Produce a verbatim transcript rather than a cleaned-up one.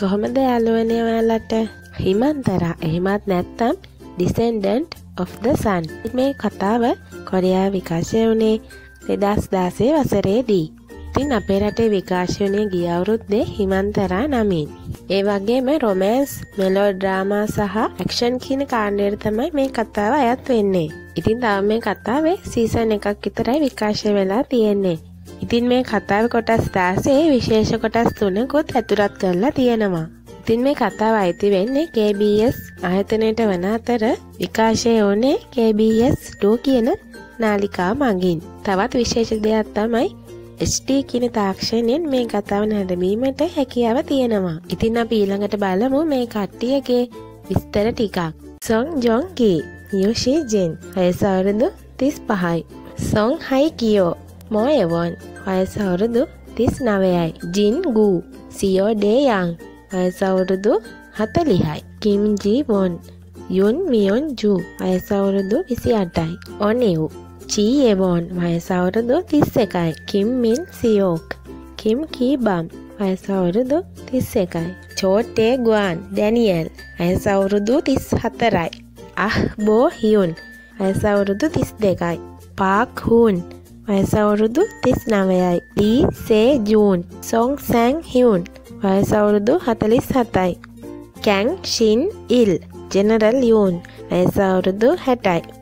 කොහොමද යාළුවනේ ඔයාලට? හිමන්තරා එහෙමත් නැත්නම් Descendant of the Sun. මේ කතාව කොරියාවේ විකාශය වුණේ දෙදාස් දාසය වසරේදී. ඉතින් අපේ රටේ විකාශය වුණේ ගිය අවුරුද්දේ හිමන්තරා නමින්. ඒ වගේම රොමෑන්ස්, මෙලෝඩ්‍රාමා සහ ඇක්ෂන් කියන කාණ්ඩයට තමයි මේ කතාව අයත් වෙන්නේ. ඉතින් තාම මේ කතාවේ සීසන් එකක් විතරයි විකාශය වෙලා තියෙන්නේ. ඉතින් මේ කතාවේ කොටස් දාසයේ විශේෂ කොටස් තුනකුත් ඇතුළත් කරලා තියෙනවා. ඉතින් මේ කතාව අයිති වෙන්නේ K B S ආයතනයට වන අතර විකාශය වුණේ K B S two කියන නාලිකාව මගින්. තවත් විශේෂ දෙයක් තමයි H D කියන තාක්ෂණයෙන් මේ කතාව නැරඹීමට හැකියාව තියෙනවා. ඉතින් අපි ඊළඟට බලමු මේ කට්ටියගේ විස්තර ටිකක්. Song Joong Ki, Yoo Shi Jin, වයස අවුරුදු තිස් පහයි. Song Hae Kyo, Mo Eun, වයස අවුරුදු තිස් නවයයි. Jin Gu, Seo Dae Young, වයස අවුරුදු හතළිහයි. Kim Ji Won, Yoon Myeon Ju, වයස අවුරුදු විසි අටයි. On Eun, Chi Yewon, වයස අවුරුදු තිස් එකයි. Kim Min Seok, Kim Ki Bum, වයස අවුරුදු තිස් එකයි. Cho Tae Gwan, Daniel, වයස අවුරුදු තිස් හතරයි. Ah Bo Hyun, වයස අවුරුදු තිස් දෙකයි. Park Hoon, වයස අවුරුදු තිස් නවයයි. Lee Se Joon, Song Sang Hyun, වයස අවුරුදු හතළිස් හතයි. Kang Shin Il, General Yoon, වයස අවුරුදු හැටයි.